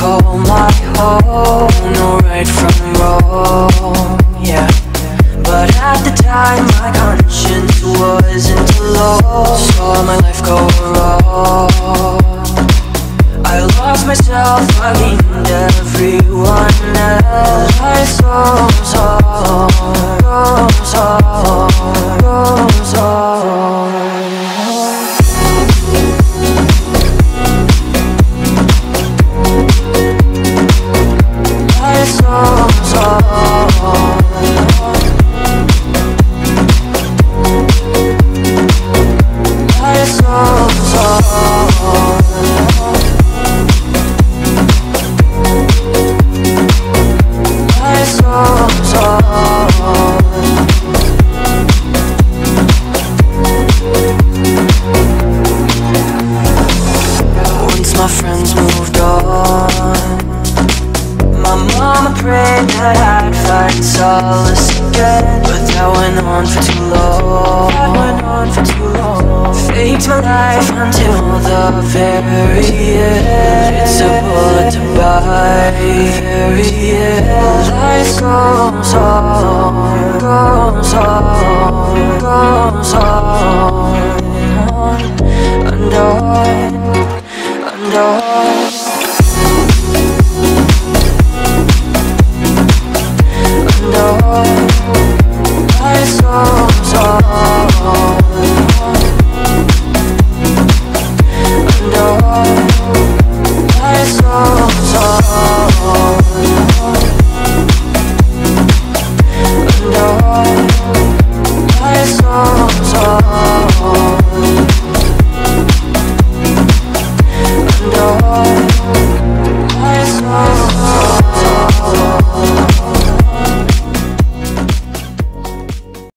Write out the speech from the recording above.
call my home, no right from wrong, yeah. But at the time my conscience wasn't alone. Saw my life go wrong. I lost myself, I gained everyone else. Life goes on, goes on, goes on. Life goes on. Life goes on. Life goes on. Once my friends moved on, my mama prayed that I'd find solace again. But that went on for too long. That went on for too long. Faked my life until the very end. It's a bullet to buy. Very end. Life goes on, goes on, goes on, and on, and on.